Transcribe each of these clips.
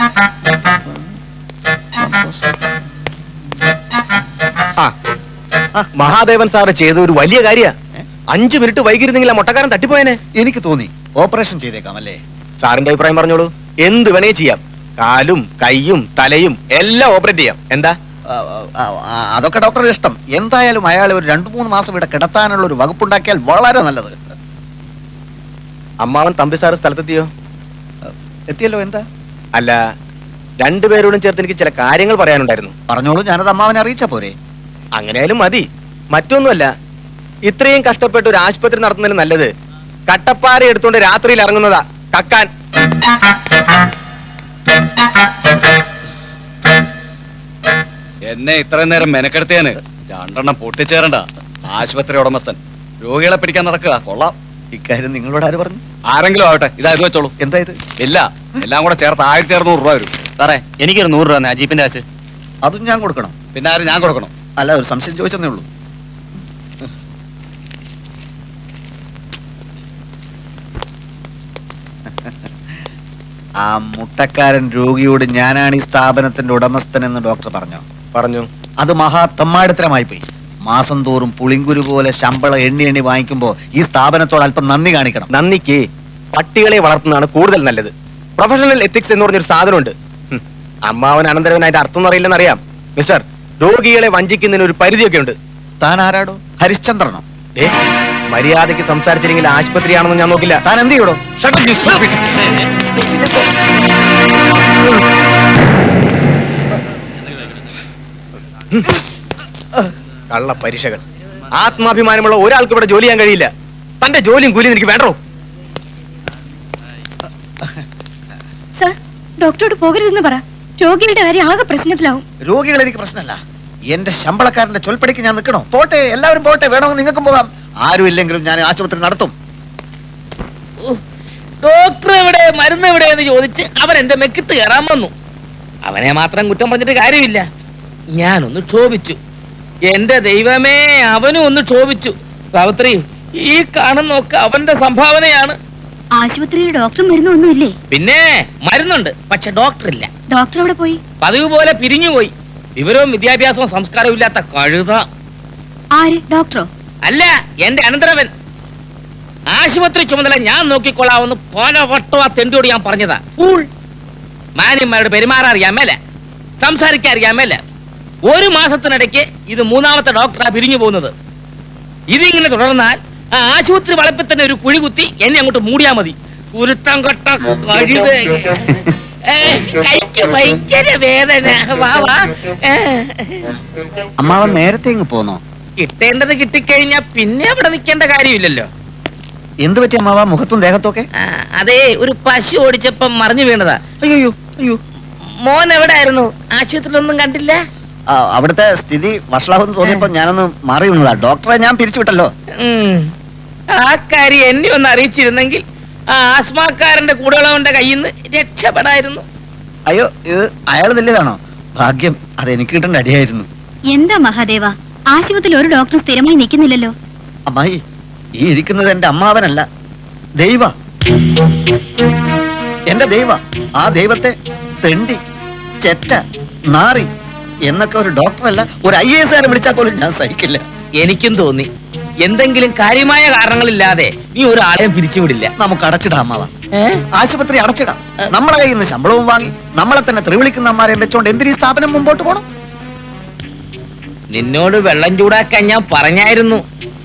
Mahadevan sir ചെയ്ത ഒരു വലിയ കാര്യ. 5 മിനിറ്റ് വൈകിരുന്നെങ്കിൽ ആ മുട്ടക്കാരൻ തട്ടിപ്പോയനെ. എനിക്ക് തോന്നി ഓപ്പറേഷൻ ചെയ്തേക്കാം അല്ലേ? സാറിന്റെ അഭിപ്രായം പറഞ്ഞോളൂ. എന്ത് വേണേ ചെയ്യാം. കാലും കൈയും തലയും എല്ലാം ഓപ്പറേറ്റ് ചെയ്യാം. എന്താ? അതൊക്കെ ഡോക്ടറുടെ ഇഷ്ടം. എന്തായാലും അയാൾ ഒരു 2-3 മാസം ഇവിടെ കിടത്താനുള്ള ഒരു വകുപ്പുണ്ടാക്കിയാൽ വളരെ നല്ലത്. അമ്മാവൻ തമ്പി സാറ് സ്ഥലത്തെത്തിയോ? എത്തിയല്ലോ. എന്താ? അല്ല, രണ്ടുപേരോടും ചേർത്ത് എനിക്ക് ചില കാര്യങ്ങൾ പറയാനുണ്ടായിരുന്നു. പറഞ്ഞോളൂ, ഞാനത് അമ്മാവനെ അറിയിച്ചാ പോരെ? അങ്ങനെയാലും മതി. മറ്റൊന്നുമല്ല, ഇത്രയും കഷ്ടപ്പെട്ട് ഒരു ആശുപത്രി നടത്തുന്നതിന് നല്ലത് കട്ടപ്പാറ എടുത്തുകൊണ്ട് രാത്രിയിൽ ഇറങ്ങുന്നതാ കക്കാൻ. എന്നെ ഇത്രയും നേരം മെനക്കെടുത്തിയാന് 2 എണ്ണം പൊട്ടിച്ചേരണ്ട. ആശുപത്രി ഉടമസ്ഥൻ രോഗികളെ പിടിക്കാൻ നടക്കുക. കൊള്ളാം. ഇക്കാര്യം നിങ്ങളോട് ആര് പറഞ്ഞു? ആരെങ്കിലും ആവട്ടെ, ഇതാ ഇത് വെച്ചോളൂ. എന്താ ഇത്? ഇല്ല, എല്ലാം കൂടെ ചേർത്ത് 1600 രൂപ വരും. സാറേ, എനിക്കൊരു 100 രൂപ ജീപ്പിന്റെ കാശ്. അതും ഞാൻ കൊടുക്കണം? പിന്നെ ആരും ഞാൻ കൊടുക്കണം? അല്ല, ഒരു സംശയം ചോദിച്ചെന്നേ ഉള്ളൂ. ആ മുട്ടക്കാരൻ രോഗിയോട് ഞാനാണ് ഈ സ്ഥാപനത്തിന്റെ ഉടമസ്ഥൻ എന്ന് ഡോക്ടർ പറഞ്ഞോ? പറഞ്ഞു. അത് മഹാ തമ്മാടിത്തരമായി പോയി. മാസം തോറും പുളിങ്കുരു പോലെ ശമ്പളം എണ്ണി വാങ്ങിക്കുമ്പോ ഈ സ്ഥാപനത്തോട് അല്പം നന്ദി കാണിക്കണം. നന്ദിക്ക് പട്ടികളെ വളർത്തുന്നതാണ് കൂടുതൽ നല്ലത്. പ്രൊഫഷണൽ എത്തിക്സ് എന്ന് പറഞ്ഞൊരു സാധനമുണ്ട്. അമ്മാവൻ അനന്തരവനായിട്ട് അർത്ഥം അറിയില്ലെന്ന് അറിയാം. മിസ്റ്റർ, രോഗികളെ വഞ്ചിക്കുന്നതിന് ഒരു പരിധിയൊക്കെ ഉണ്ട്. താൻ ആരാടോ? ഹരിശ്ചന്ദ്രനോ? മര്യാദയ്ക്ക് സംസാരിച്ചില്ലെങ്കിൽ ആശുപത്രിയാണെന്ന് ഞാൻ നോക്കില്ല. താൻ എന്ത് ചെയ്യടോ? കള്ള പരീക്ഷകൾ. ആത്മാഭിമാനമുള്ള ഒരാൾക്ക് ഇവിടെ ജോലി ചെയ്യാൻ കഴിയില്ല. തന്റെ ജോലിയും കൂലിയും എനിക്ക് വേണ്ടോ? സർ, ഡോക്ടറോട് പോകരുതെന്ന് പറ. രോഗിയുടെ കാര്യം ആകെ പ്രശ്നത്തിലാവും. രോഗികൾ എനിക്ക് പ്രശ്നമല്ല. എന്റെ ശമ്പളക്കാരന്റെ ചൊൽപ്പടിക്ക് ഞാൻ നിൽക്കണോ? പോട്ടെ, എല്ലാവരും പോട്ടെ. വേണമെങ്കിൽ നിങ്ങൾക്കും പോകാം. ആരും ഇല്ലെങ്കിലും ഞാൻ ആശുപത്രി നടത്തും. ഡോക്ടർ എവിടെ, മരുന്ന് എവിടെ എന്ന് ചോദിച്ച് അവൻ എന്റെ മെക്കിട്ട് കയറാൻ വന്നു. അവനെ മാത്രം കുറ്റം പറഞ്ഞിട്ട് കാര്യമില്ല. ഞാനൊന്ന് ക്ഷോഭിച്ചു. എന്റെ ദൈവമേ, അവനും ഒന്ന് ക്ഷോഭിച്ചു. സാവിത്രി, ഈ കാണുന്നൊക്കെ അവന്റെ സംഭാവനയാണ്. ആശുപത്രിയിൽ ഡോക്ടറും മരുന്നൊന്നുമില്ലേ? പിന്നെ മരുന്നുണ്ട്, പക്ഷെ ഡോക്ടർ ഇല്ല. ഡോക്ടർ എവിടെ പോയി? പതിവ് പോലെ പിരിഞ്ഞുപോയി. വിവരവും വിദ്യാഭ്യാസവും സംസ്കാരവും ഇല്ലാത്ത കഴുത. ആര്? ഡോക്ടറോ? അല്ല, എന്റെ അനന്തരവൻ. ആശുപത്രി ചുമതല ഞാൻ നോക്കിക്കൊള്ളാമെന്ന് പലവട്ടം ആ തെണ്ടിയോട് ഞാൻ പറഞ്ഞതാ. ഫൂൾ. മാന്യന്മാരോട് പെരുമാറാൻ അറിയാമേല, സംസാരിക്കാൻ അറിയാമേല. 1 മാസത്തിനിടയ്ക്ക് ഇത് 3ാമത്തെ ഡോക്ടറാ പിരിഞ്ഞു പോകുന്നത്. ഇതിങ്ങനെ തുടർന്നാൽ ആ ആശുപത്രി വളപ്പിൽ തന്നെ ഒരു കുഴി കുത്തി എന്നെ അങ്ങോട്ട് മൂടിയാ മതി. കുരുത്തം കെട്ട കഴുത. കൈക്ക് ഭയങ്കര വേദന. അമ്മാവൻ നേരത്തെ ഇങ്ങ് പോന്നോ? കിട്ടേണ്ടത് കിട്ടിക്കഴിഞ്ഞാ പിന്നെ അവിടെ നിൽക്കേണ്ട കാര്യമില്ലല്ലോ. എന്ത് പറ്റി അമ്മാവ? മുഖത്തും ദേഹത്തൊക്കെ? അതെ, ഒരു പശു ഓടിച്ചപ്പം മറിഞ്ഞു വീണതാ. അയ്യോ അയ്യോ. മോൻ എവിടെയായിരുന്നു? ആശുപത്രിയിലൊന്നും കണ്ടില്ല? അവിടുത്തെ സ്ഥിതി വഷളാവെന്ന് തോന്നിയപ്പോ ഞാനൊന്ന് മാറി നിന്നതാ. ഡോക്ടറെ ഞാൻ പിരിച്ചുവിട്ടല്ലോ. ആ കാര്യം എന്നെ ഒന്ന് അറിയിച്ചിരുന്നെങ്കിൽ ആ ആസ്മാക്കാരന്റെ കൂടെയുള്ളവന്റെ കയ്യിൽ നിന്ന് രക്ഷപ്പെടായിരുന്നു. അയ്യോ, ഇത് അയാൾ വലിയതാണോ? ഭാഗ്യം, അതെനിക്ക് കിട്ടേണ്ട അടിയായിരുന്നു. എന്താ മഹാദേവ, ആശുപത്രിയിൽ ഒരു ഡോക്ടർ സ്ഥിരമായി നിൽക്കുന്നില്ലല്ലോ? അമ്മായി, ഈ ഇരിക്കുന്നത് എന്റെ അമ്മാവനല്ല, ദൈവ. എന്റെ ദൈവ. ആ ദൈവത്തെ തെണ്ടി, ചെറ്റ, നാറി എന്നൊക്കെ ഒരു ഡോക്ടറല്ല, ഒരു IAS വിളിച്ചാൽ പോലും ഞാൻ സഹിക്കില്ല. എനിക്കും തോന്നി എന്തെങ്കിലും കാര്യമായ കാരണങ്ങളില്ലാതെ നീ ഒരാളെയും പിരിച്ചുവിടില്ല. നമുക്ക് അടച്ചിടാം അമ്മാവ. ആശുപത്രി അടച്ചിടാം. നമ്മളെ കയ്യിൽ നിന്ന് ശമ്പളവും വാങ്ങി നമ്മളെ തന്നെ തെറിവിളിക്കുന്ന അമ്മാരെയും വെച്ചോണ്ട് എന്തിനീ സ്ഥാപനം മുമ്പോട്ട് പോണം? നിന്നോട് വെള്ളം ചൂടാക്കാൻ ഞാൻ പറഞ്ഞായിരുന്നു.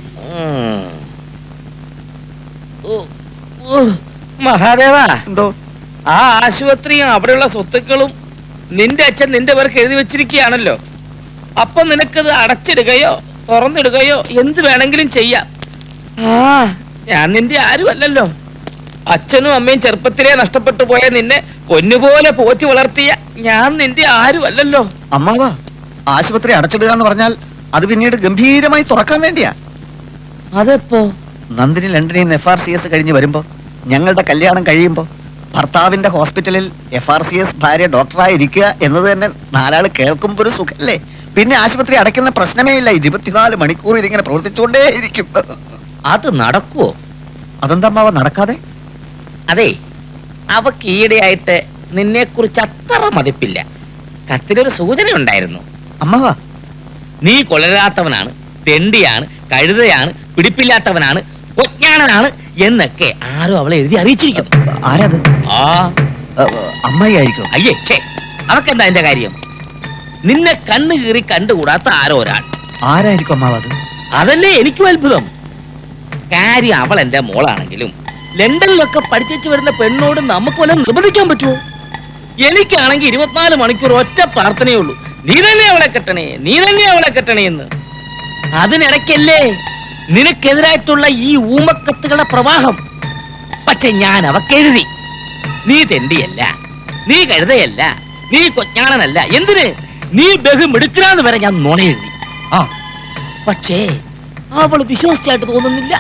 മഹാദേവ, എന്തോ? ആ ആശുപത്രിയും അവിടെയുള്ള സ്വത്തുക്കളും നിന്റെ അച്ഛൻ നിന്റെ പേർക്ക് എഴുതി വെച്ചിരിക്കുകയാണല്ലോ. അപ്പൊ നിനക്കത് അടച്ചിടുകയോ തുറന്നിടുകയോ എന്ത് വേണമെങ്കിലും ചെയ്യാം. ഞാൻ നിന്റെ ആരുമല്ലല്ലോ. അച്ഛനും അമ്മയും ചെറുപ്പത്തിലേ നഷ്ടപ്പെട്ടു പോയ നിന്നെ പൊന്നുപോലെ പോറ്റി വളർത്തിയ ഞാൻ നിന്റെ ആരുമല്ലല്ലോ. അമ്മാവ, ആശുപത്രി അടച്ചിടുക എന്ന് പറഞ്ഞാൽ അത് പിന്നീട് ഗംഭീരമായി തുറക്കാൻ വേണ്ടിയാ. അതെപ്പോ? നന്ദിനി ലണ്ടനിൽ നിന്ന് FRCS കഴിഞ്ഞ് വരുമ്പോ, ഞങ്ങളുടെ കല്യാണം കഴിയുമ്പോ, ഭർത്താവിന്റെ ഹോസ്പിറ്റലിൽ FRCS ഭാര്യ ഡോക്ടറായി ഇരിക്കുക എന്നത് തന്നെ 4 ആള് കേൾക്കുമ്പോ ഒരു സുഖല്ലേ? പിന്നെ ആശുപത്രി അടയ്ക്കുന്ന പ്രശ്നമേ ഇല്ല. 24 മണിക്കൂർ ഇതിങ്ങനെ പ്രവർത്തിച്ചുകൊണ്ടേ ഇരിക്കും. അത് നടക്കുവോ? അതെന്താ അമ്മാവ നടക്കാതെ? അതെ, അവക്ക് ഈയിടെയായിട്ട് നിന്നെ കുറിച്ച് അത്ര മതിപ്പില്ല. കത്തിലൊരു സൂചന ഉണ്ടായിരുന്നു. അമ്മാവാ, നീ കൊളരാത്തവനാണ്, തെണ്ടിയാണ്, കഴുതയാണ്, പിടിപ്പില്ലാത്തവനാണ്, കൊജ്ഞാനനാണ് എന്നൊക്കെ ആരോ അവളെ എഴുതി അറിയിച്ചിരിക്കുന്നു. ആരാത്? ആ അമ്മായി ആയിരിക്കും. അയ്യേ, ഛേ, അതൊക്കെന്താ എന്റെ കാര്യം? നിന്നെ കണ്ണു കീറി കണ്ടുകൂടാത്ത ആരോ ഒരാൾ. ആരായിരിക്കും അമ്മാവ് അത്? അതല്ലേ എനിക്കും അത്ഭുതം. കാര്യം അവൾ എന്റെ മോളാണെങ്കിലും ലണ്ടനിലൊക്കെ പഠിച്ചു വരുന്ന പെണ്ണോട് നമുക്ക് വല്ലതും നിർബന്ധിക്കാൻ പറ്റുമോ? എനിക്കാണെങ്കിൽ 24 മണിക്കൂർ ഒറ്റ പ്രാർത്ഥനയേ ഉള്ളൂ, നീ തന്നെ അവളെ കെട്ടണേ, നീ തന്നെ അവളെ കെട്ടണേ എന്ന്. അതിനിടയ്ക്കല്ലേ നിനക്കെതിരായിട്ടുള്ള ഈ ഊമക്കത്തുകളുടെ പ്രവാഹം. പക്ഷെ ഞാൻ അവക്കെഴുതി, നീ തെണ്ടിയല്ല, നീ കഴുതയല്ല, നീ കൊജ്ഞാനനല്ല, എന്തിന് നീ ബഹുമിടുക്കനാന്ന് വരെ ഞാൻ നുണ എഴുതി. പക്ഷേ അവൾ വിശ്വസിച്ചായിട്ട് തോന്നുന്നില്ല.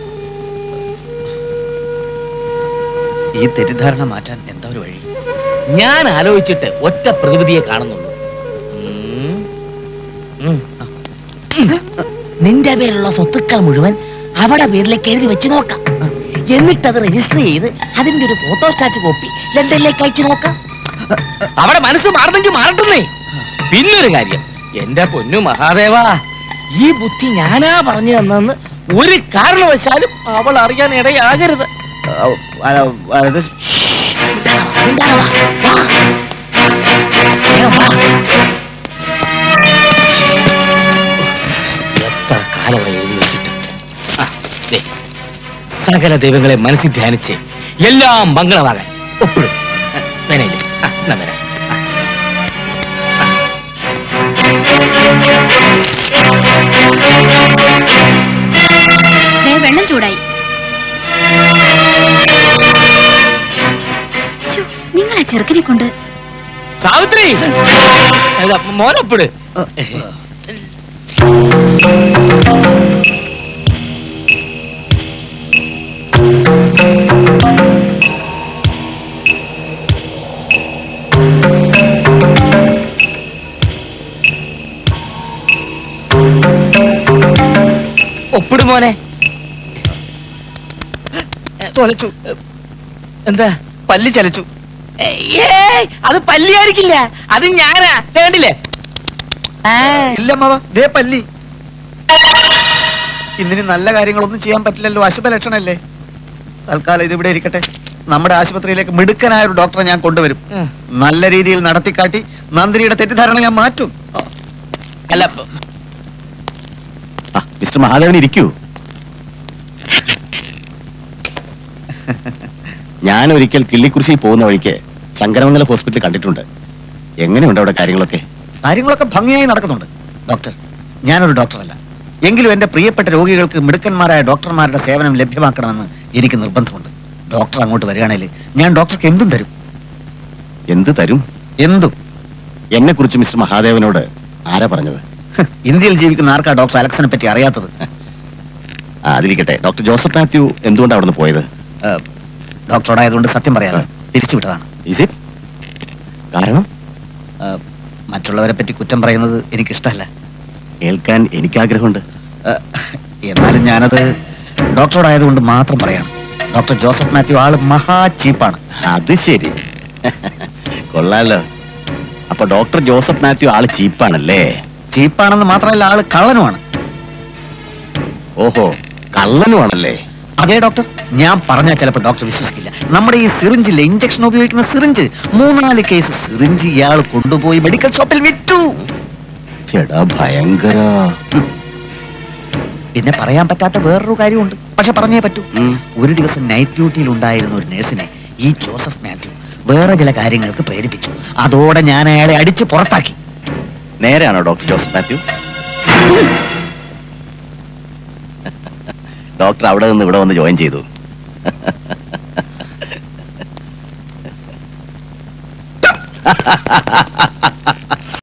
ഈ തെറ്റിദ്ധാരണ മാറ്റാൻ എന്താ ഒരു വഴി? ഞാൻ ആലോചിച്ചിട്ട് ഒറ്റ പ്രതിവിധിയെ കാണുന്നുള്ളൂ. നിന്റെ പേരുള്ള സ്വത്തുക്കൾ മുഴുവൻ അവിടെ പേരിലേക്ക് എഴുതി വെച്ച് നോക്കാം. എന്നിട്ടത് രജിസ്റ്റർ ചെയ്ത് അതിന്റെ ഒരു ഫോട്ടോസ്റ്റാറ്റ് കോപ്പി ലണ്ടനിലേക്ക് അയച്ചു നോക്കാം. അവിടെ മനസ്സ് മാറുന്നെങ്കിൽ മാറട്ടുന്നേ. പിന്നൊരു കാര്യം, എന്റെ പൊന്നു മഹാദേവ, ഈ ബുദ്ധി ഞാനാ പറഞ്ഞു തന്നെന്ന് ഒരു കാരണവശാലും അവൾ അറിയാൻ ഇടയാകരുത്. എത്ര കാലമായി എഴുതി വെച്ചിട്ട്. സകല ദൈവങ്ങളെ മനസ്സിൽ ധ്യാനിച്ച് എല്ലാം മംഗളമാകാൻ ഒപ്പിടും. വേനയില്ലേ? വരാം. വെള്ളം ചൂടായി. നിങ്ങളെ ചെറുക്കനെ കൊണ്ട് സാവിത്രി മോനൊപ്പിട്. ഒപ്പിട് മോനെ. തൊലച്ചു. എന്താ? പല്ലി ചലച്ചു. അത് പല്ലിയായിരിക്കില്ല, അത് ഞാനാ. കണ്ടില്ലേ? ഇല്ലമ്മാവ, ദേ പല്ലി. ഇന്നിനി നല്ല കാര്യങ്ങളൊന്നും ചെയ്യാൻ പറ്റില്ലല്ലോ, അശുഭ ലക്ഷണല്ലേ. തൽക്കാലം ഇതിവിടെ ഇരിക്കട്ടെ. നമ്മുടെ ആശുപത്രിയിലേക്ക് മിടുക്കനായ ഒരു ഡോക്ടറെ ഞാൻ കൊണ്ടുവരും. നല്ല രീതിയിൽ നടത്തിക്കാട്ടി നന്ദിനിയുടെ തെറ്റിദ്ധാരണ ഞാൻ മാറ്റും. അല്ല, മിസ്റ്റർ മഹാദേവൻ ഇരിക്കൂ. ഞാൻ ഒരിക്കൽ കിള്ളിക്കുറിശി പോകുന്ന വഴിക്ക് ശങ്കരമംഗലം ഹോസ്പിറ്റലിൽ കണ്ടിട്ടുണ്ട്. എങ്ങനെയുണ്ട് അവിടെ കാര്യങ്ങളൊക്കെ? കാര്യങ്ങളൊക്കെ ഭംഗിയായി നടക്കുന്നുണ്ട് ഡോക്ടർ. ഞാനൊരു ഡോക്ടറല്ല, എങ്കിലും എന്റെ പ്രിയപ്പെട്ട രോഗികൾക്ക് മിടുക്കന്മാരായ ഡോക്ടർമാരുടെ സേവനം ലഭ്യമാക്കണമെന്ന് എനിക്ക് നിർബന്ധമുണ്ട്. ഡോക്ടർ അങ്ങോട്ട് വരികയാണെങ്കിൽ ഞാൻ ഡോക്ടർക്ക് എന്തും തരും. എന്ത് തരും? എന്തും. എന്നെ കുറിച്ച് മിസ്റ്റർ മഹാദേവനോട് ആരാ പറഞ്ഞത്? ഇന്ത്യയിൽ ജീവിക്കുന്ന ആർക്കാ ഡോക്ടർ അലക്സിനെ പറ്റി അറിയാത്തത്? അതിരിക്കട്ടെ, ഡോക്ടർ ജോസഫ് മാത്യു എന്തുകൊണ്ടാണ് അവിടെ നിന്ന് പോയത്? ഡോക്ടറോടായതുകൊണ്ട് സത്യം പറയാതെ തിരിച്ചുവിട്ടതാണ്. കാരണം മറ്റുള്ളവരെ പറ്റി കുറ്റം പറയുന്നത് എനിക്കിഷ്ടമല്ല. കേൾക്കാൻ എനിക്ക് ആഗ്രഹമുണ്ട്. എന്നാലും ഞാനത് ഡോക്ടറോടായതുകൊണ്ട് മാത്രം പറയണം. ഡോക്ടർ ജോസഫ് മാത്യു ആള് മഹാ ചീപ്പാണ്. അത് ശരി, കൊള്ളാലോ. അപ്പൊ ഡോക്ടർ ജോസഫ് മാത്യു ആള് ചീപ്പാണല്ലേ? ചീപ്പാണെന്ന് മാത്രമല്ല, ആള് കള്ളനുമാണ്. ഓഹോ, കള്ളനുമാണല്ലേ? അതെ ഡോക്ടർ, ഞാൻ പറഞ്ഞാൽ ചിലപ്പോൾ ഡോക്ടർ വിശ്വസിക്കില്ല. നമ്മുടെ ഈ സിറിഞ്ചിലെ ഇഞ്ചക്ഷൻ ഉപയോഗിക്കുന്ന സിറിഞ്ച്, 3-4 കേസ് സിറിഞ്ച് ഇയാൾ കൊണ്ടുപോയി മെഡിക്കൽ ഷോപ്പിൽ വിറ്റു. ഭയങ്കര. പിന്നെ പറയാൻ പറ്റാത്ത വേറൊരു കാര്യമുണ്ട്, പക്ഷെ പറഞ്ഞേ പറ്റൂ. ഒരു ദിവസം നൈറ്റ് ഡ്യൂട്ടിയിൽ ഉണ്ടായിരുന്ന ഒരു നഴ്സിനെ ഈ ജോസഫ് മാത്യു വേറെ ചില കാര്യങ്ങൾക്ക് പ്രേരിപ്പിച്ചു. അതോടെ ഞാൻ അയാളെ അടിച്ച് പുറത്താക്കി. നേരെയാണോ ഡോക്ടർ ജോസഫ് മാത്യു? ഡോക്ടർ അവിടെ നിന്ന് ഇവിടെ വന്ന് ജോയിൻ ചെയ്തു.